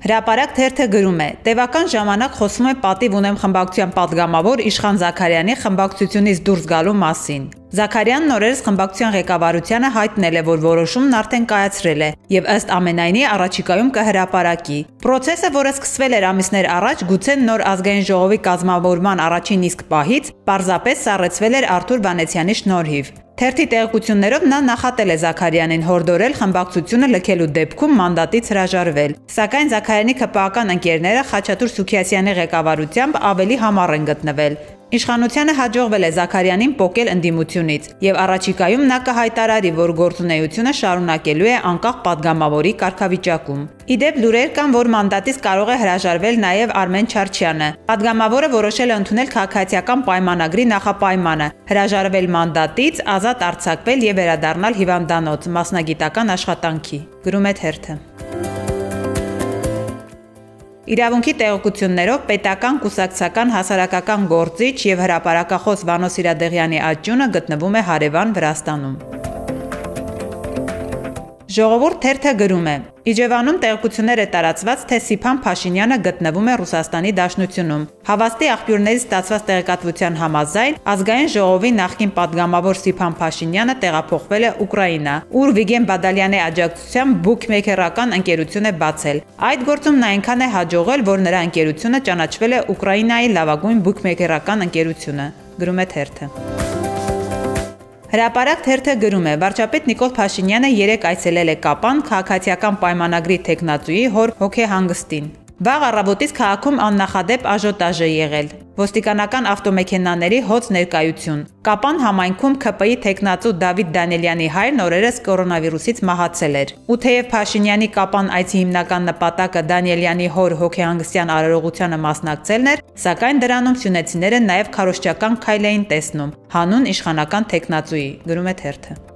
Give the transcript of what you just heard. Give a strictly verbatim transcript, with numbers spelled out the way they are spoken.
Հրապարակ թերթը գրում է. Տևական ժամանակ խոսում է պատիվ ունեմ խմբակցության պատգամավոր Իշխան Զաքարյանի խմբակցությունից դուրս գալու մասին։ Զաքարյանն օրերս խմբակցության ղեկավարությանը հայտնել է, որ որոշումն արդեն կայացրել է եւ ըստ ամենայնի առաջիկայում կհրապարակի։ Պրոցեսը, որը սկսվել էր ամիսներ առաջ, գուցե նոր ազգային ժողովի կազմավորման առաջին իսկ պահից, պարզապես սառեցվել էր Արթուր Վանեցյանի շնորհիվ։ Թերթի տեղեկություններով նա նախատել է Զաքարյանին հորդորել խմբակցությունը լքելու դեպքում մանդատից հրաժարվել։ Սակայն Զաքարյանի ՔՊԱ-ական ընկերները Խաչատուր Սուքիասյանի ղեկավարությամբ ավելի համառ են գտնվել։ Իշխանությանը հաջողվել է Զաքարյանին պոկել ընդդիմությունից եւ առաջիկայում նա կհայտարարի, որ գործունեությունը շարունակելու է անկախ падգամավորի կարգավիճակում։ Իդեպ լուրեր կան, որ մանդատից կարող է հրաժարվել նաեւ Արմեն Չարչյանը։ Падգամավորը որոշել է ընդունել քաղաքացիական պայմանագրի նախապայմանը, հրաժարվել մանդատից, ազատ արձակվել եւ վերադառնալ հիվանդանոց մասնագիտական աշխատանքի։ Գրում է թերթը։ Իրավունքի տեղեկություններով պետական կուսակցական հասարակական գործիչ եւ հրապարակախոս Վանո Սիրադեղյանի աջունը գտնվում է հարևան Վրաստանում։ Ժողովուրդ թերթը գրում է. Իջևանում տեղեկություններ է տարածված, թե Սիփան Փաշինյանը գտնվում է Ռուսաստանի Դաշնությունում։ Հավաստի աղբյուրներից ստացված տեղեկատվության համաձայն ազգային ժողովի նախկին падգամավոր Սիփան Փաշինյանը տեղափոխվել է Ուկրաինա, ուր Վիգեն Բադալյանի աջակցությամբ բուքմեյքերական ընկերություն է բացել։ Այդ գործում նա այնքան է հաջողել, որ նրա ընկերությունը ճանաչվել է Ուկրաինայի լավագույն բուքմեյքերական ընկերությունը, գրում է թերթը։ Հրապարակ թերթը գրում է. Վարչապետ Նիկոլ Փաշինյանը երեկ այցելել է Կապան քաղաքացիական պայմանագրի թեկնածուի հոր հոգեհանգստին։ Վաղ առավոտից քաղաքում աննախադեպ աժոտաժ է եղել։ Ոստիկանական ավտոմեքենաների հոծ ներկայություն։ Կապան համայնքում ՔՊ-ի թեկնածու Դավիթ Դանիելյանի հայրն օրերս կորոնավիրուսից մահացել էր։ Ու թեև Փաշինյանի Կապան այցի հիմնական նպատակը Դանիելյանի հոր հոգեհանգստյան արարողությանը մասնակցելն էր, սակայն դրանում սյունեցիները նաև քարոզչական քայլ էին տեսնում հանուն իշխանական թեկնածուի, գրում է թերթը։